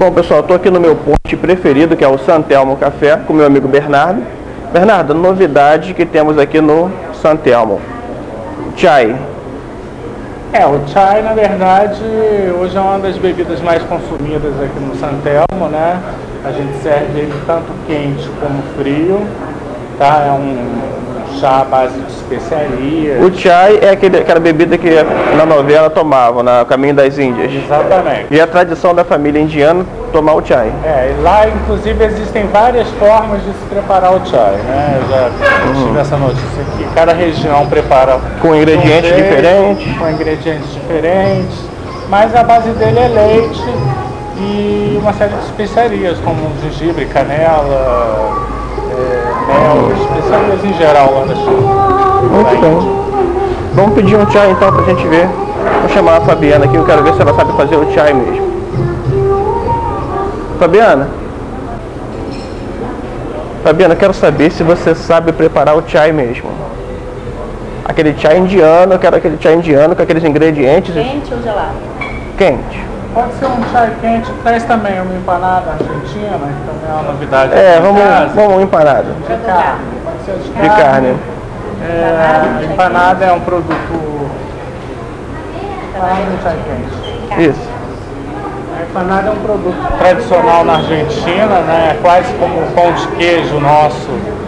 Bom, pessoal, estou aqui no meu ponto preferido, que é o Santelmo Café, com meu amigo Bernardo. Bernardo, novidade que temos aqui no Santelmo. Chai. O chai, na verdade, hoje é uma das bebidas mais consumidas aqui no Santelmo, né? A gente serve ele tanto quente como frio, tá? É um chá à base de especiarias. O chai é aquela bebida que na novela tomavam, no Caminho das Índias. Exatamente. E a tradição da família indiana tomar o chai. E lá, inclusive, existem várias formas de se preparar o chai, né? Eu já tive essa notícia aqui. Cada região prepara com ingredientes diferentes. Com ingredientes diferentes. Mas a base dele é leite e uma série de especiarias, como gengibre, canela, mel, especiarias em geral lá da China. Muito bem. Vamos pedir um chai então pra gente ver. Vou chamar a Fabiana aqui, eu quero ver se ela sabe fazer o chai mesmo. Fabiana, eu quero saber se você sabe preparar o chai mesmo. Aquele chai indiano, eu quero aquele chai indiano com aqueles ingredientes. Quente ou gelado? Quente. Pode ser um chai quente, traz também uma empanada argentina, que também é uma novidade. Vamos empanada. De carne, pode ser de carne. Empanada é um produto. Empanada de chai quente. Isso. A empanada é um produto tradicional na Argentina, né? É quase como o pão de queijo nosso.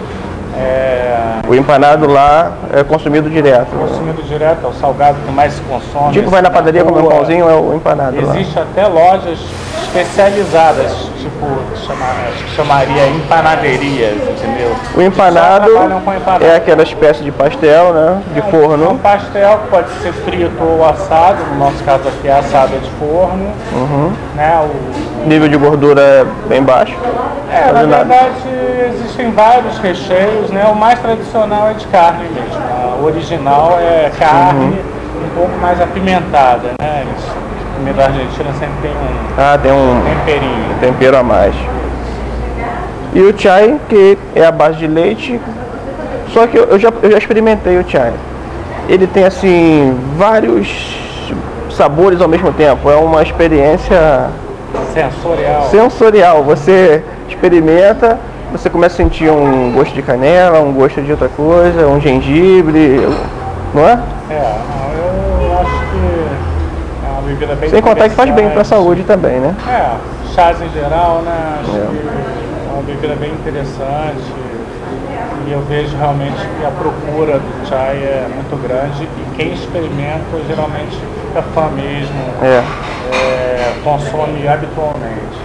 O empanado lá é consumido direto. Consumido direto, é o salgado que mais se consome. Tipo, vai na padaria comer um pãozinho, é o empanado. Existe até lojas especializadas, tipo, chamaria empanaderias, entendeu? O empanado é aquela espécie de pastel, né? De forno. É um pastel que pode ser frito ou assado, no nosso caso aqui é assado de forno. Né? O nível de gordura é bem baixo. Na verdade existem vários recheios, né? O mais tradicional é de carne mesmo. O original é carne um pouco mais apimentada, né? A comida argentina sempre tem um temperinho. Tempero a mais. E o chai, que é a base de leite, só que eu já experimentei o chai. Ele tem assim vários sabores ao mesmo tempo. É uma experiência sensorial. Você experimenta, você começa a sentir um gosto de canela, um gosto de outra coisa, um gengibre, não é? Eu acho que é uma bebida bem. Sem contar que faz bem para a saúde também, né? Chás em geral, né? Acho que é uma bebida bem interessante. E eu vejo realmente que a procura do chai é muito grande e quem experimenta geralmente fica fã mesmo, consome habitualmente.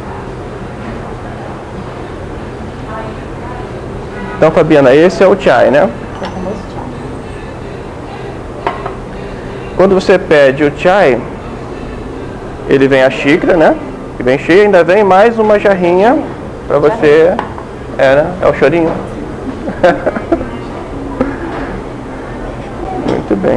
Então, Fabiana, esse é o chai, né? Quando você pede o chai, ele vem a xícara, né? Que vem cheia, ainda vem mais uma jarrinha para você. Né? É o chorinho. Muito bem.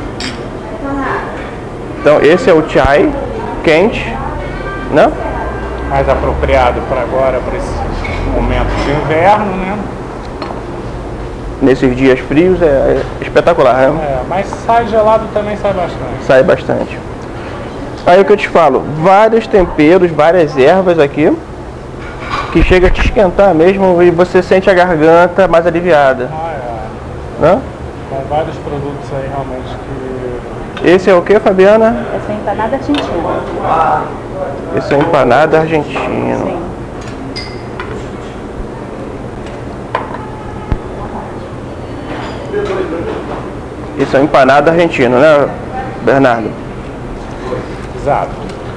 Então esse é o chai quente, né? Mais apropriado para agora, para esse momento de inverno, né? Nesses dias frios é espetacular, né? Mas sai gelado também, sai bastante. Sai bastante. Aí o que eu te falo, vários temperos, várias ervas aqui, que chega a te esquentar mesmo e você sente a garganta mais aliviada. Né? Com vários produtos aí realmente que... Esse é o que, Fabiana? Essa é empanada argentina. Esse é empanada argentina. Sim. Isso é empanada argentina, né, Bernardo? Exato.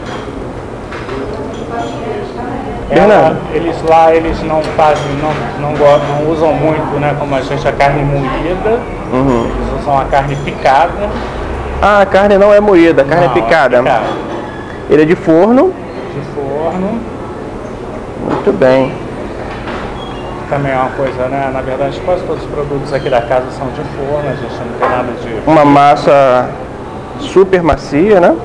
Bernardo. Eles não fazem, não usam muito, né, como a gente, a carne moída. Eles usam a carne picada. Ah, a carne não é moída, a carne é picada. Ele é de forno? De forno. Muito bem. Também é uma coisa, né? Na verdade, quase todos os produtos aqui da casa são de forno, a gente não tem nada de... Uma massa super macia, né?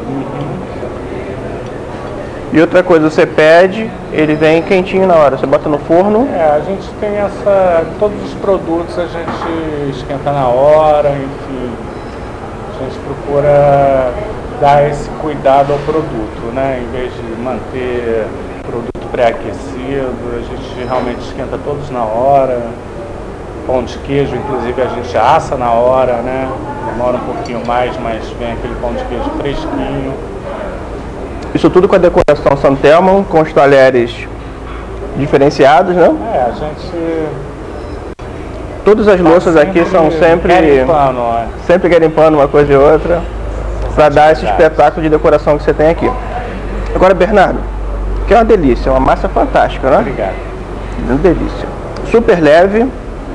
E outra coisa, você pede, ele vem quentinho na hora, você bota no forno. A gente tem todos os produtos a gente esquenta na hora, enfim. A gente procura dar esse cuidado ao produto, né? Em vez de manter produto pré-aquecido, a gente realmente esquenta todos na hora. Pão de queijo, inclusive, a gente assa na hora, né? Demora um pouquinho mais, mas vem aquele pão de queijo fresquinho. Isso tudo com a decoração Santelmo, com os talheres diferenciados, né? A gente... Todas as louças aqui são sempre garimpando uma coisa e outra, para dar esse espetáculo de decoração que você tem aqui. Agora, Bernardo, que é uma delícia, uma massa fantástica, né? Obrigado. Uma delícia. Super leve,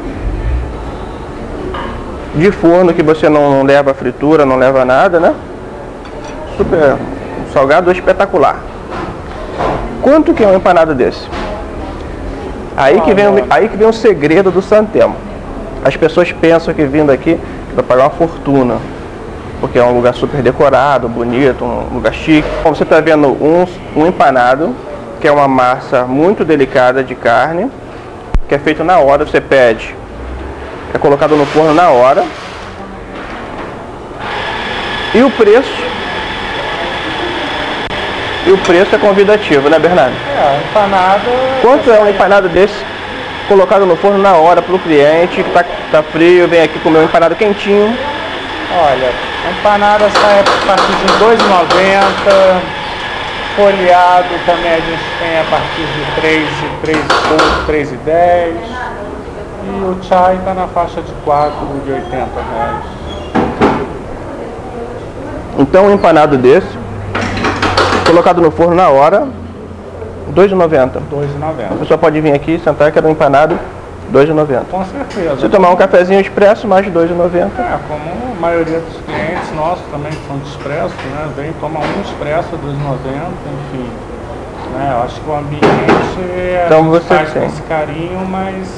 de forno que você não leva fritura, não leva nada, né? Super salgado, espetacular. Quanto que é um empanado desse? Aí que vem o segredo do Santelmo. As pessoas pensam que vindo aqui vai pagar uma fortuna, porque é um lugar super decorado, bonito, um lugar chique. Como você está vendo um empanado, que é uma massa muito delicada de carne, que é feito na hora, você pede, é colocado no forno na hora. E o preço é convidativo, né, Bernardo? Empanado... Quanto é um empanado desse colocado no forno na hora para o cliente que tá frio, vem aqui comer um empanado quentinho? Olha, a empanada sai a partir de R$2,90, folheado também a gente tem a partir de R$3,10 e o chai está na faixa de R$4,80. Então um empanado desse, colocado no forno na hora, R$2,90. R$2,90. A pessoa pode vir aqui, sentar, que era um empanado, R$2,90. Com certeza. Se tomar um cafezinho expresso, mais de R$2,90. Como a maioria dos clientes nossos também que são de expresso, né? Vem, toma um expresso, R$2,90, enfim. Né? Eu acho que o ambiente então você faz com esse carinho, mas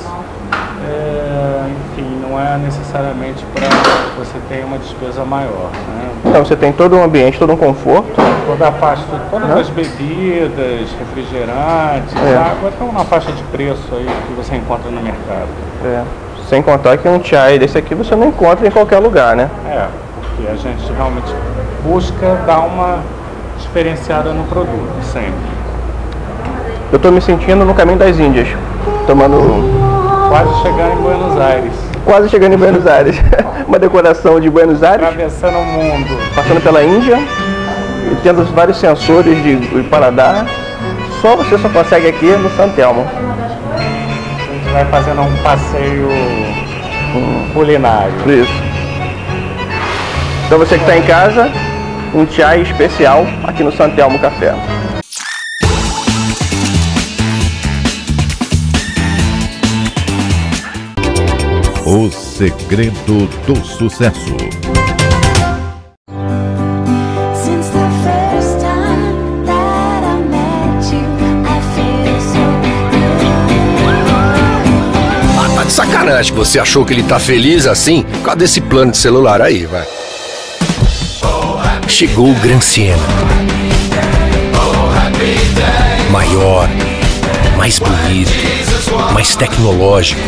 enfim, não é necessariamente para você ter uma despesa maior. Né? Então você tem todo um ambiente, todo um conforto. Todas as bebidas, refrigerantes, água estão na faixa de preço aí que você encontra no mercado. Sem contar que um chai desse aqui você não encontra em qualquer lugar, né? Porque a gente realmente busca dar uma diferenciada no produto, sempre. Eu estou me sentindo no caminho das Índias, tomando... Quase chegando em Buenos Aires. Quase chegando em Buenos Aires. Uma decoração de Buenos Aires. Atravessando o mundo. Passando pela Índia e tendo vários sensores de paladar. Só você consegue aqui no Santelmo. A gente vai fazendo um passeio culinário. Isso. Então você que está em casa, um chai especial aqui no Santelmo Café. O segredo do sucesso. Tá de sacanagem que você achou que ele tá feliz assim? Por causa desse plano de celular aí, vai. Chegou o Gran Siena. Maior, mais bonito, mais tecnológico.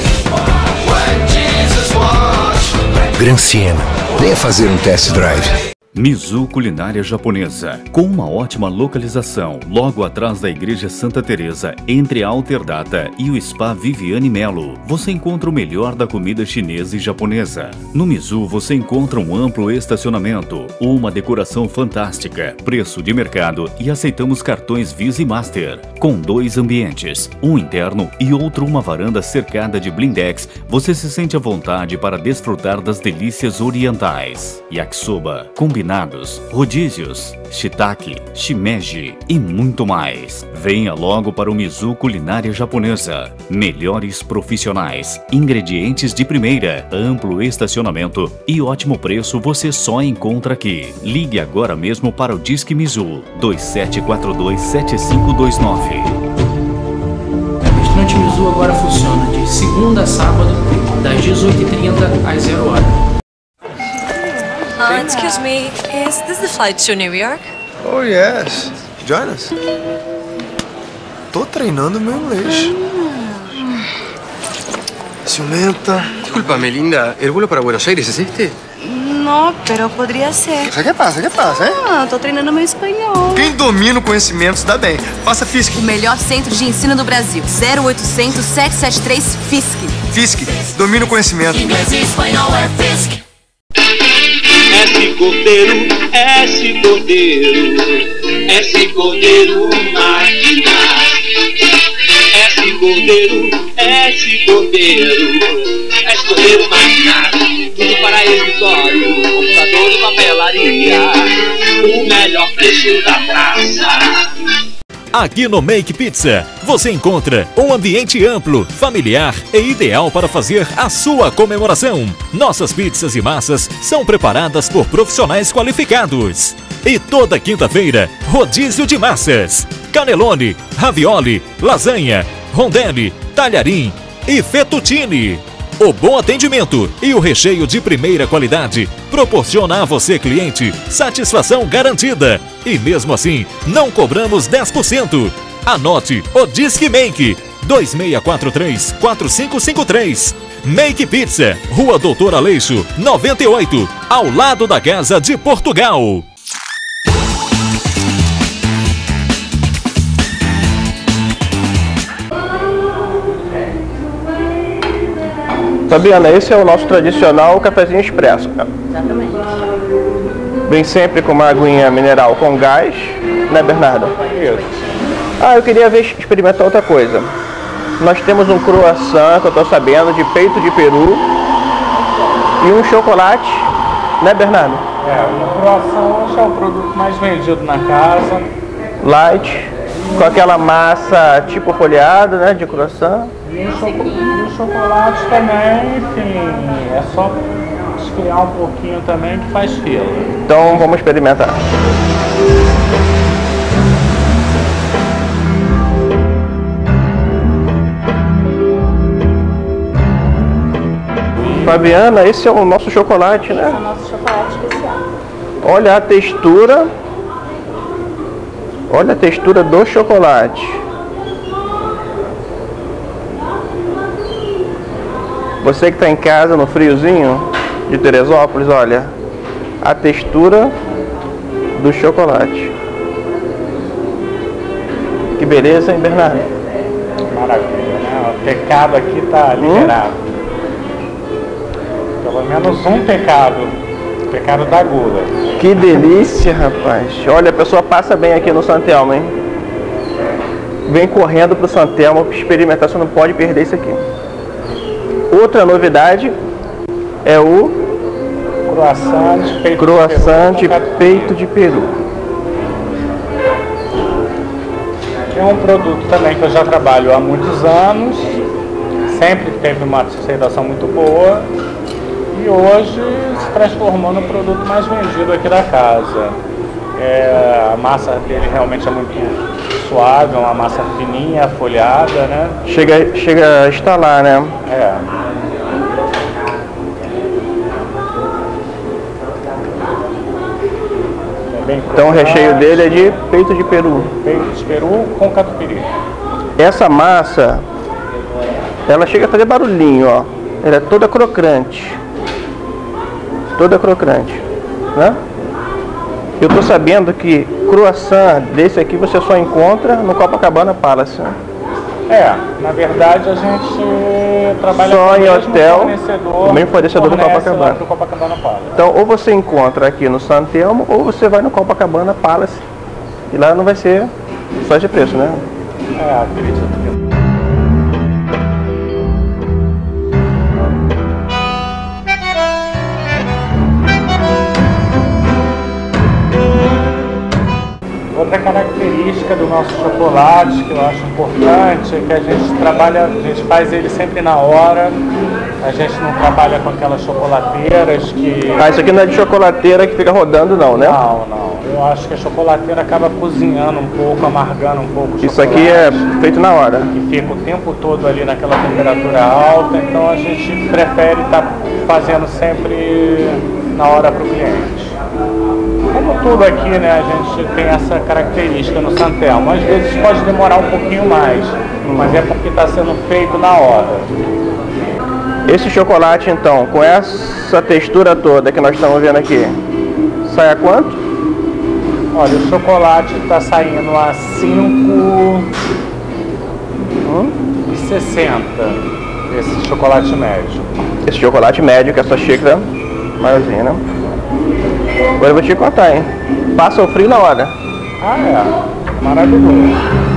Gran Siena. Venha fazer um test drive. Mizu Culinária Japonesa, com uma ótima localização, logo atrás da Igreja Santa Teresa, entre a Alterdata e o Spa Viviane Melo, você encontra o melhor da comida chinesa e japonesa. No Mizu você encontra um amplo estacionamento, uma decoração fantástica, preço de mercado e aceitamos cartões Visa e Master. Com 2 ambientes, um interno e outro uma varanda cercada de blindex, você se sente à vontade para desfrutar das delícias orientais. Yakisoba, combinados, rodízios, shiitake, shimeji e muito mais. Venha logo para o Mizu Culinária Japonesa. Melhores profissionais, ingredientes de primeira, amplo estacionamento e ótimo preço você só encontra aqui. Ligue agora mesmo para o Disque Mizu 27427529. O restaurante Mizu agora funciona de segunda a sábado, das 18h30 às 0h. Excuse me, is this the flight to New York? Oh, yes. Join us. Tô treinando meu inglês. Ciumenta. Disculpame, linda, ¿el vuelo para Buenos Aires es este? No, pero podría ser. ¿Qué pasa, hein? Ah, tô treinando meu espanhol. Quem domina o conhecimento se dá bem. Faça FISC. O melhor centro de ensino do Brasil. 0800 773 FISC. FISC. Domina o conhecimento. Inglês e espanhol é FISC. S Cordeiro Máquina. S Cordeiro Máquina. Tudo para escritório, computador e papelaria. O melhor preço da praça. Aqui no Make Pizza, você encontra um ambiente amplo, familiar e ideal para fazer a sua comemoração. Nossas pizzas e massas são preparadas por profissionais qualificados. E toda quinta-feira, rodízio de massas. Cannelloni, ravioli, lasanha, rondelli, talharim e fettuccine. O bom atendimento e o recheio de primeira qualidade proporciona a você, cliente, satisfação garantida. E mesmo assim, não cobramos 10%. Anote o Disque Make 2643-4553. Make Pizza, Rua Doutor Aleixo, 98, ao lado da Casa de Portugal. Fabiana, esse é o nosso tradicional cafezinho expresso. Exatamente. Vem sempre com uma aguinha mineral com gás, né, Bernardo? Isso. Ah, eu queria experimentar outra coisa. Nós temos um croissant, que eu estou sabendo, de peito de peru e um chocolate, né, Bernardo? O croissant hoje é o produto mais vendido na casa. Light, com aquela massa tipo folheada, né, de croissant. E o chocolate também, enfim, é só esfriar um pouquinho também que faz fila. Então vamos experimentar. Fabiana, esse é o nosso chocolate, né? Esse é o nosso chocolate especial. Olha a textura. Olha a textura do chocolate. Você que está em casa no friozinho de Teresópolis, olha a textura do chocolate. Que beleza, hein, Bernardo? Maravilha, né? O pecado aqui está liberado. Pelo menos um pecado. O pecado da gula. Que delícia, rapaz. Olha, a pessoa passa bem aqui no Santelmo, hein? Vem correndo pro Santelmo experimentar, você não pode perder isso aqui. Outra novidade é o croissant de peito de peru. É um produto também que eu já trabalho há muitos anos, sempre teve uma aceitação muito boa e hoje se transformou no produto mais vendido aqui da casa. A massa dele realmente é muito suave, é uma massa fininha, folhada, né? Chega a estalar, né? Então o recheio dele é de peito de peru. Peito de peru com catupiry. Essa massa, ela chega a fazer barulhinho, ó. Ela é toda crocante. Toda crocante, né? Eu tô sabendo que croissant desse aqui você só encontra no Copacabana Palace. Na verdade a gente trabalha só em hotel, mesmo fornecedor do Copacabana. Palace. Então ou você encontra aqui no Santelmo ou você vai no Copacabana Palace. E lá não vai ser só esse preço, né? Acredito que... Outra característica do nosso chocolate que eu acho importante é que a gente faz ele sempre na hora. A gente não trabalha com aquelas chocolateiras que... isso aqui não é de chocolateira que fica rodando não, né? Não. Eu acho que a chocolateira acaba cozinhando um pouco, amargando um pouco o chocolate. Isso aqui é feito na hora. E fica o tempo todo ali naquela temperatura alta, então a gente prefere estar fazendo sempre na hora para o cliente. Como tudo aqui, né, a gente tem essa característica no Santelmo. Às vezes pode demorar um pouquinho mais, mas é porque está sendo feito na hora. Esse chocolate, então, com essa textura toda que nós estamos vendo aqui, sai a quanto? Olha, o chocolate está saindo a 5,60. Esse chocolate médio. Esse chocolate médio, que é essa xícara maiorzinha, né? Agora eu vou te contar, hein? Passa o frio na hora. Ah, é. Maravilhoso.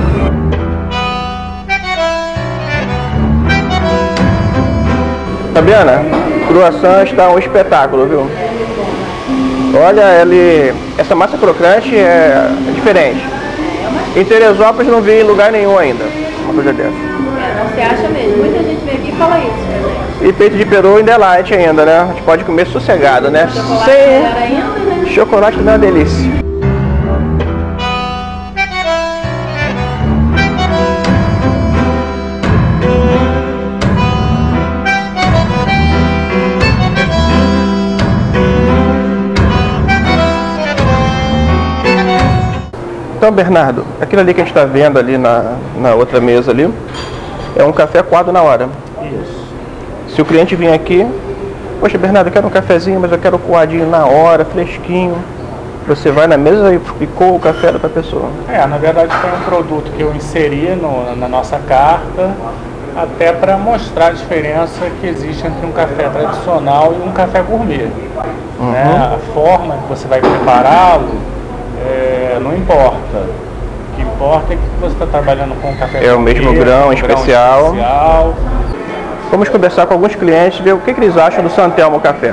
Fabiana, croissant está um espetáculo, viu? Olha, essa massa crocante é diferente. Em Teresópolis não vi em lugar nenhum ainda uma coisa dessa. Não se acha mesmo. Muita gente vem aqui e fala isso, né? E peito de peru ainda é light ainda, né? A gente pode comer sossegado, né? Chocolate melhor ainda, né? Chocolate também é uma delícia. Então, Bernardo, aquilo ali que a gente está vendo ali na outra mesa ali, é um café coado na hora. Isso. Se o cliente vir aqui, poxa, Bernardo, eu quero um cafezinho, mas eu quero coadinho na hora, fresquinho. Você vai na mesa e coa o café da pessoa. Na verdade foi um produto que eu inseri na nossa carta, até para mostrar a diferença que existe entre um café tradicional e um café gourmet. Né? A forma que você vai prepará-lo não importa. O que importa é que você está trabalhando com um café o mesmo grão especial. Vamos conversar com alguns clientes, ver o que eles acham do Santelmo Café.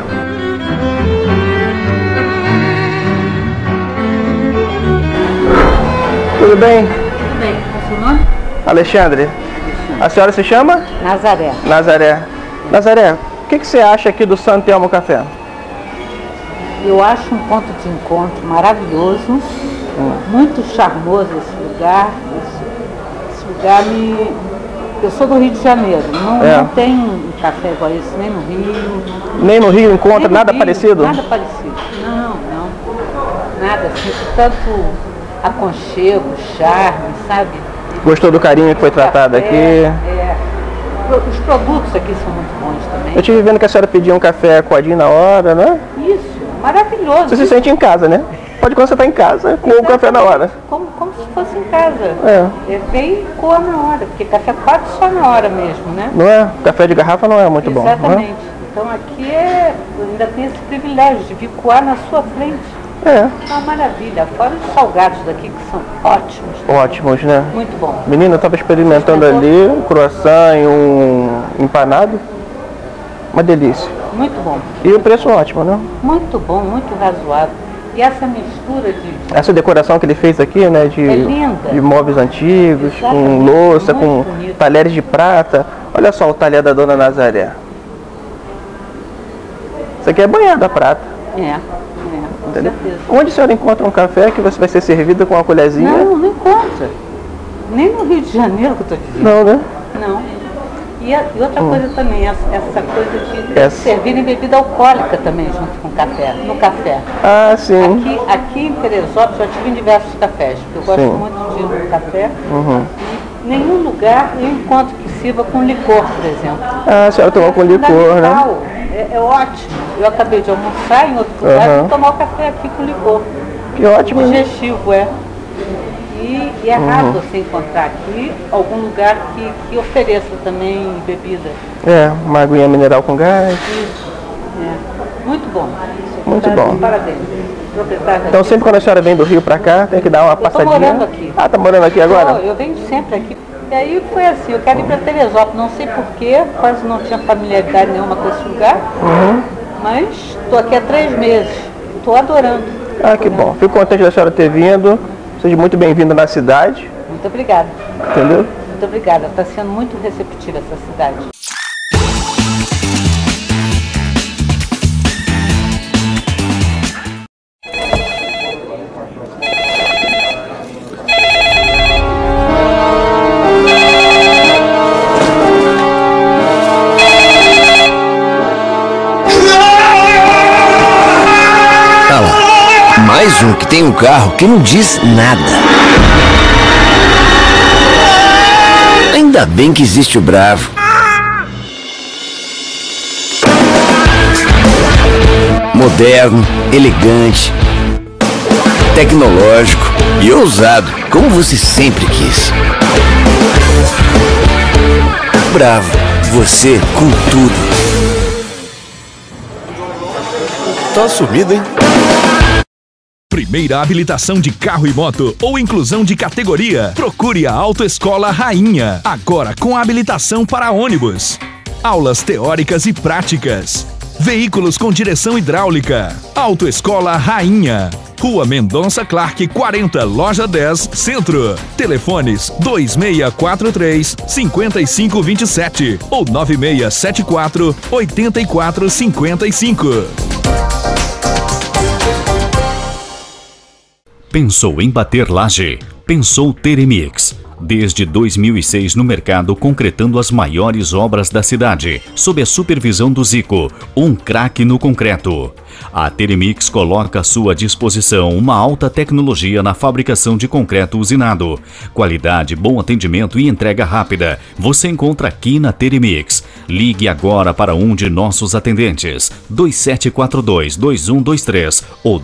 Tudo bem? Tudo bem. Qual é o seu nome? Alexandre. A senhora se chama? Nazaré. Nazaré. Nazaré, o que você acha aqui do Santelmo Café? Eu acho um ponto de encontro maravilhoso, muito charmoso esse lugar. Esse lugar Eu sou do Rio de Janeiro, não tem um café igual esse, nem no Rio. Nem no Rio encontra nada parecido? Nada parecido, não. Nada, assim, tanto aconchego, charme, sabe? Gostou do carinho que foi tratado aqui? Os produtos aqui são muito bons também. Eu estive vendo que a senhora pediu um café coadinho na hora, né? Isso, maravilhoso. Você se sente em casa, né? Pode quando você está em casa, com o café na hora. Como se fosse em casa. Vem e coa na hora, porque café coado só na hora mesmo, né? Não é? Café de garrafa não é muito bom. Exatamente. Então aqui ainda tem esse privilégio de vir coar na sua frente. É uma maravilha. Fora os salgados daqui, que são ótimos. Ótimos, né? Muito bom. Menina, eu estava experimentando ali um croissant e um empanado. Uma delícia. Muito bom. E o preço ótimo, né? Muito bom, muito razoável. E essa mistura de... Essa decoração que ele fez aqui, né? De móveis antigos, com louça, com talheres de prata. Olha só o talher da Dona Nazaré. Isso aqui é banhado a prata. Com certeza. Onde a senhora encontra um café que você vai ser servido com uma colherzinha? Não encontra. Nem no Rio de Janeiro que eu estou dizendo. Não, né? Não. E outra coisa também, essa coisa de servirem bebida alcoólica também junto com o café, no café. Ah, sim. Aqui em Teresópolis eu tive em diversos cafés, porque eu gosto muito de ir no café. E nenhum lugar eu encontro que sirva com licor, por exemplo. Ah, a senhora tomou com licor, né? É ótimo. Eu acabei de almoçar em outro lugar e tomar o café aqui com licor. Que ótimo. Digestivo, E é raro você encontrar aqui algum lugar que ofereça também bebida. Uma aguinha mineral com gás. Isso. Muito bom. Muito bom. Parabéns. Então sempre quando a senhora vem do Rio pra cá, tem que dar uma passadinha. Eu tô morando aqui. Ah, tá morando aqui agora? Eu venho sempre aqui. E aí foi assim, eu quero ir pra Teresópolis, não sei porquê, quase não tinha familiaridade nenhuma com esse lugar. Mas estou aqui há 3 meses. Estou adorando. Ah, que bom. Fico contente da senhora ter vindo. Seja muito bem-vindo na cidade. Muito obrigada. Entendeu? Muito obrigada. Está sendo muito receptiva essa cidade. Mais um que tem um carro que não diz nada. Ainda bem que existe o Bravo. moderno, elegante, tecnológico e ousado, como você sempre quis. Bravo, você com tudo. Tá sumido, hein? Primeira habilitação de carro e moto ou inclusão de categoria. Procure a Autoescola Rainha. Agora com habilitação para ônibus. Aulas teóricas e práticas. Veículos com direção hidráulica. Autoescola Rainha. Rua Mendonça Clark 40, Loja 10, Centro. Telefones 2643-5527 ou 9674-8455. Pensou em bater laje? Pensou Teремix. Desde 2006 no mercado, concretando as maiores obras da cidade, sob a supervisão do Zico, um craque no concreto. A Teремix coloca à sua disposição uma alta tecnologia na fabricação de concreto usinado. Qualidade, bom atendimento e entrega rápida. Você encontra aqui na Teремix. Ligue agora para um de nossos atendentes. 2742-2123 ou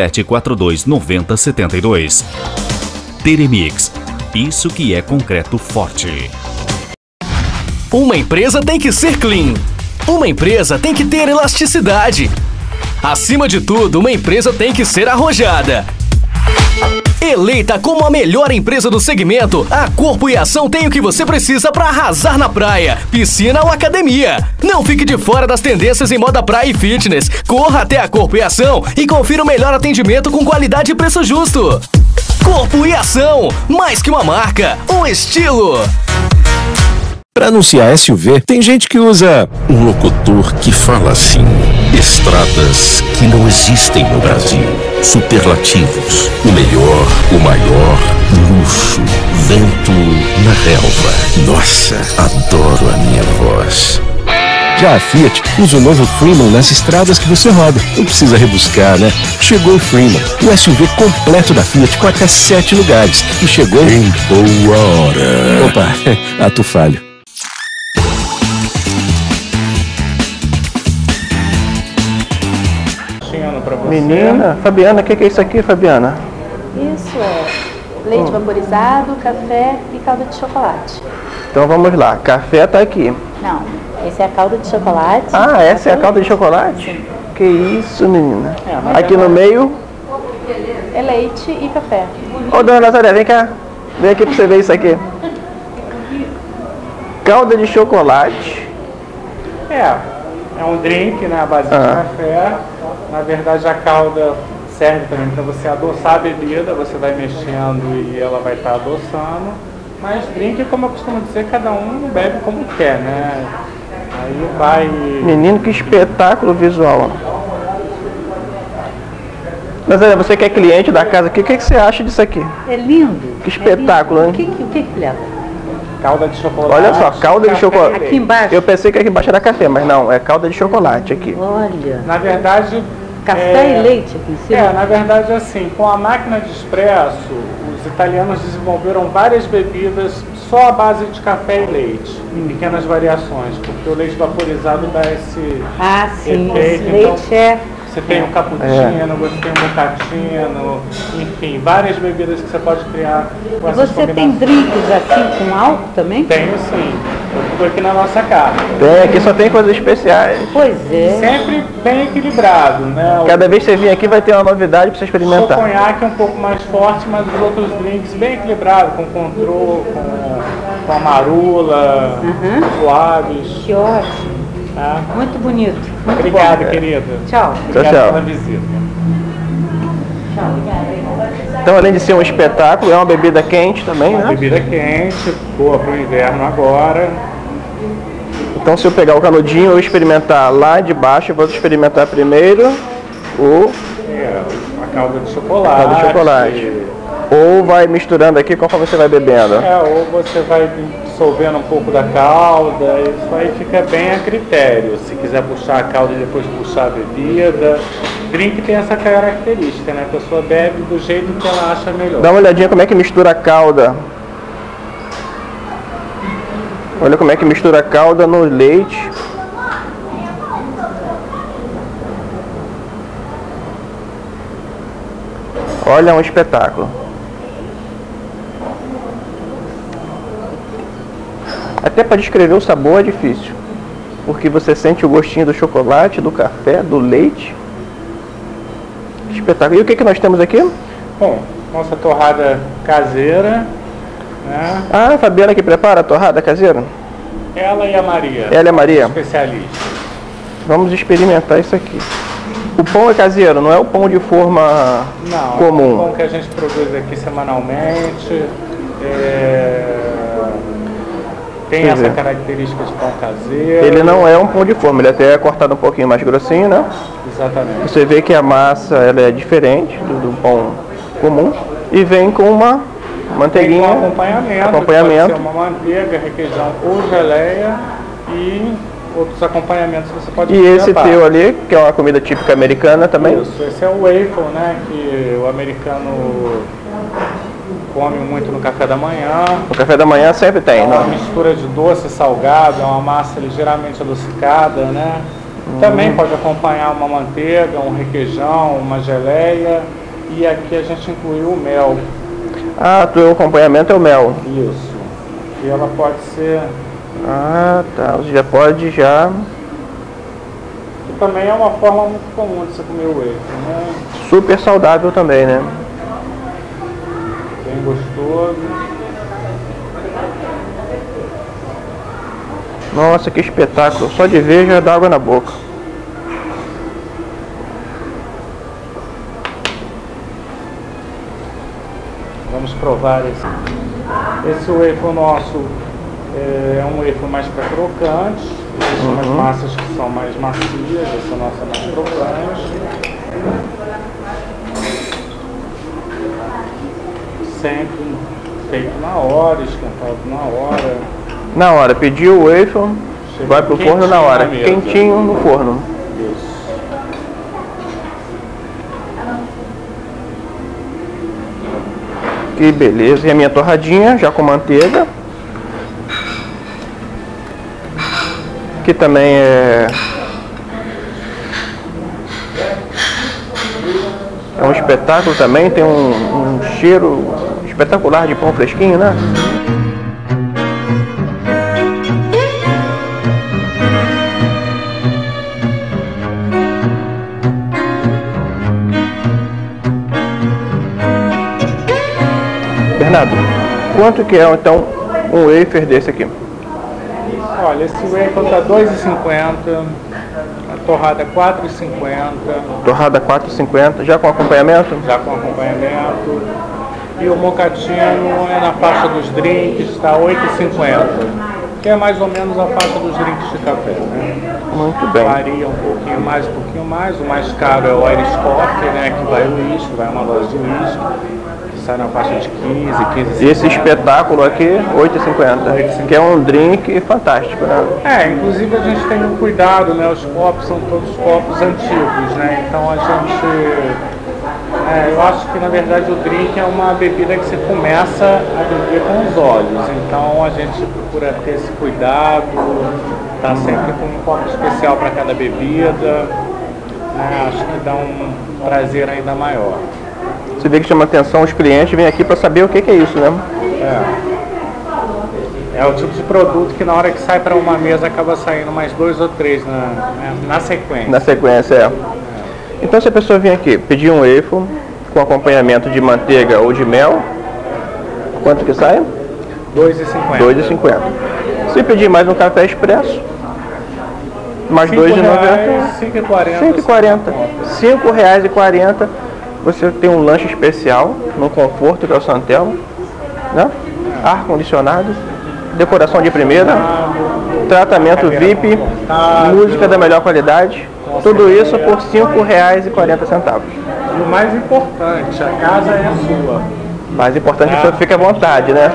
2742-9072. Teремix. Isso que é concreto forte. Uma empresa tem que ser clean. Uma empresa tem que ter elasticidade. Acima de tudo, uma empresa tem que ser arrojada. Eleita como a melhor empresa do segmento, a Corpo e Ação tem o que você precisa para arrasar na praia, piscina ou academia. Não fique de fora das tendências em moda praia e fitness. Corra até a Corpo e Ação e confira o melhor atendimento com qualidade e preço justo. Corpo e Ação, mais que uma marca, um estilo. Para anunciar SUV, tem gente que usa um locutor que fala assim: estradas que não existem no Brasil, superlativos, o melhor, o maior, luxo, vento na relva. Nossa, adoro a minha voz. Já a Fiat usa o novo Freeman nas estradas que você roda. Não precisa rebuscar, né? Chegou o Freeman, o SUV completo da Fiat com até 7 lugares. E chegou em boa hora. Opa, ato falho. Menina, Fabiana, o que é isso aqui, Fabiana? Isso é leite vaporizado, café e calda de chocolate. Então vamos lá, café tá aqui. Não, essa é a calda de chocolate. Ah, essa é a calda de chocolate? Sim. Que isso, menina. Aqui no meio? É leite e café. Ô, dona Nazaré, vem cá. Vem aqui pra você ver isso aqui. Calda de chocolate. É um drink, né, à base de café. Na verdade, a calda serve também para você adoçar a bebida, você vai mexendo e ela vai estar adoçando. Mas drink, como eu costumo dizer, cada um bebe como quer, né? Aí vai... Menino, que espetáculo visual. Mas você que é cliente da casa aqui, o que você acha disso aqui? É lindo. Que espetáculo, hein? O que leva? Calda de chocolate. Olha só, calda de chocolate. Aqui embaixo? Eu pensei que aqui embaixo era café, mas não, é calda de chocolate aqui. Olha. Na verdade... Café e leite aqui em cima? Na verdade, assim, com a máquina de expresso, os italianos desenvolveram várias bebidas só à base de café e leite, em pequenas variações, porque o leite vaporizado dá esse sim, efeito. Esse leite então, você tem o cappuccino, você tem o mocatino, enfim, várias bebidas que você pode criar com essas Você tem drinks assim com álcool também? Tenho sim, tudo aqui na nossa casa. Tem, aqui só tem coisas especiais. Pois é. Sempre bem equilibrado, né? Cada vez que você vir aqui vai ter uma novidade para você experimentar. O conhaque é um pouco mais forte, mas os outros drinks bem equilibrados, com controle, com a marula, suaves. Que ótimo. Tá? Muito bonito. Muito Obrigado, bom. querida. Tchau. Obrigado tchau. pela visita. Tchau. Então, além de ser um espetáculo, é uma bebida quente também, né? Bebida quente, boa para o inverno agora. Então, se eu pegar o canudinho, eu experimentar lá de baixo, eu vou experimentar primeiro a calda de chocolate. Calda de chocolate. Ou vai misturando aqui conforme você vai bebendo. Ou você vai dissolvendo um pouco da calda, isso aí fica bem a critério. Se quiser puxar a calda e depois puxar a bebida. Drink tem essa característica, né? A pessoa bebe do jeito que ela acha melhor. Dá uma olhadinha como é que mistura a calda. Olha como é que mistura a calda no leite. Olha, um espetáculo. Até para descrever o sabor é difícil, porque você sente o gostinho do chocolate, do café, do leite. Espetáculo. E o que nós temos aqui? Bom, nossa torrada caseira, né? Ah, a Fabiana que prepara a torrada caseira? Ela e a Maria. Ela e a Maria? Especialista. Vamos experimentar isso aqui. O pão é caseiro, não é o pão de forma comum? Não, é o pão que a gente produz aqui semanalmente. Tem essa característica de pão caseiro. Ele não é um pão de forma, ele até é cortado um pouquinho mais grossinho, né? Exatamente. Você vê que a massa ela é diferente do pão comum e vem com uma manteiguinha. Tem um acompanhamento. Pode ser uma manteiga, requeijão ou geleia e outros acompanhamentos que você pode E esse teu ali, que é uma comida típica americana também? Isso, esse é o waffle, né? Que o americano come muito no café da manhã. No café da manhã sempre tem, né? É uma mistura de doce e salgado, é uma massa ligeiramente adocicada, né? Também pode acompanhar uma manteiga, um requeijão, uma geleia. E aqui a gente incluiu o mel. Ah, o acompanhamento é o mel. Isso. E ela pode ser... Ah, tá. Você já pode já... Que também é uma forma muito comum de você comer o waffle, né? Super saudável também, né? Bem gostoso. Nossa, que espetáculo. Só de ver já dá água na boca. Vamos provar esse waffle nosso. É um waffle mais para crocante. Existem umas massas que são mais macias. Essa nossa é mais crocante. Sempre feito na hora, esquentado na hora. Na hora, pediu o waffle, vai pro forno na hora, quentinho no forno. Isso. Que beleza, e a minha torradinha já com manteiga. Que também é um espetáculo também, tem um cheiro espetacular de pão fresquinho, né? Bernardo, quanto que é então um wafer desse aqui? Olha, esse wafer tá R$2,50, a torrada R$4,50. Torrada R$4,50, já com acompanhamento? Já com acompanhamento. E o mocatino é na faixa dos drinks, está R$8,50. Que é mais ou menos a faixa dos drinks de café, né? Muito bem. Varia um pouquinho mais, um pouquinho mais. O mais caro é o Irish Coffee, né? Que vai o uísque, vai uma loja de uísque. Sai na faixa de 15. E esse espetáculo aqui, R$8,50, que é um drink fantástico, né? Inclusive a gente tem um cuidado, né? Os copos são todos copos antigos, né? Então a gente... eu acho que na verdade o drink é uma bebida que você começa a beber com os olhos. Então a gente procura ter esse cuidado, tá sempre com um copo especial para cada bebida. Acho que dá um prazer ainda maior. Você vê que chama atenção, os clientes vêm aqui para saber o que é isso, né? É o tipo de produto que na hora que sai para uma mesa acaba saindo mais 2 ou 3 na sequência. Na sequência, Então se a pessoa vir aqui pedir um waffle com acompanhamento de manteiga ou de mel, quanto que sai? R$2,50. R$2,50. Se pedir mais um café expresso, mais R$2,90. R$5,40. Você tem um lanche especial no conforto que é o Santella, né? Ar-condicionado, decoração de primeira, tratamento VIP, música da melhor qualidade, tudo isso por R$5,40. E o mais importante, a casa é sua. Mais importante, a pessoa fica à vontade, né?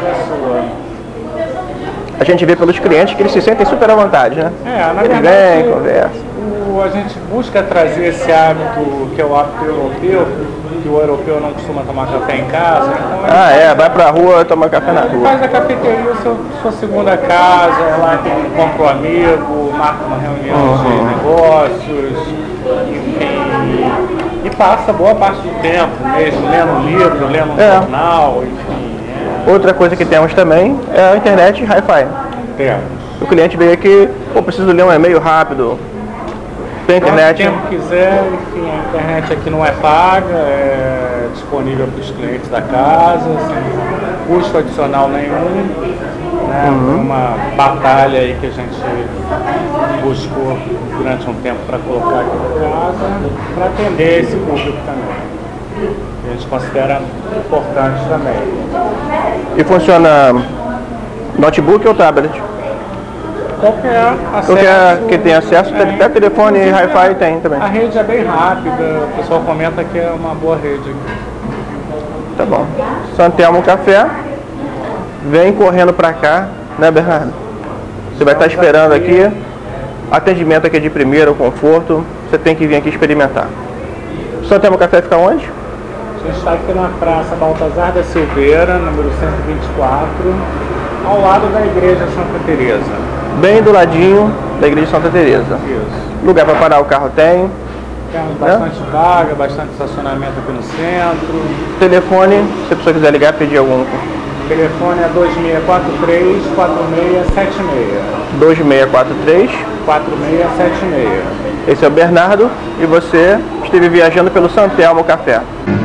A gente vê pelos clientes que eles se sentem super à vontade, né? Eles vêm, conversam. A gente busca trazer esse hábito que é o hábito europeu, que o europeu não costuma tomar café em casa. Então vai pra rua e toma café na rua. Faz a cafeteria sua segunda casa, é lá que encontra um amigo, marca uma reunião de negócios, enfim. E passa boa parte do tempo mesmo, lendo um livro, lendo um jornal, enfim. Outra coisa que temos também é a internet Hi-Fi. O cliente veio aqui, pô, preciso ler um e-mail rápido. Tem internet? Quem quiser, enfim, a internet aqui não é paga, é disponível para os clientes da casa, sem custo adicional nenhum. Né? Uma batalha aí que a gente buscou durante um tempo para colocar aqui na casa, para atender esse público também. Que a gente considera importante também. E funciona notebook ou tablet? Qualquer que tenha acesso, até telefone e Hi-Fi tem também. A rede é bem rápida, o pessoal comenta que é uma boa rede aqui. Tá bom. Santelmo Café, vem correndo pra cá, né, Bernardo? Você vai estar esperando aqui, atendimento aqui de primeira, conforto, você tem que vir aqui experimentar. Santelmo Café fica onde? A gente está aqui na Praça Baltazar da Silveira, número 124, ao lado da Igreja Santa Teresa. Bem do ladinho da Igreja Santa Teresa. Isso. Lugar para parar o carro tem. Temos bastante vaga, bastante estacionamento aqui no centro. Telefone, se a pessoa quiser ligar, pedir algum. O telefone é 2643-4676. 2643-4676. Esse é o Bernardo e você esteve viajando pelo Santelmo Café.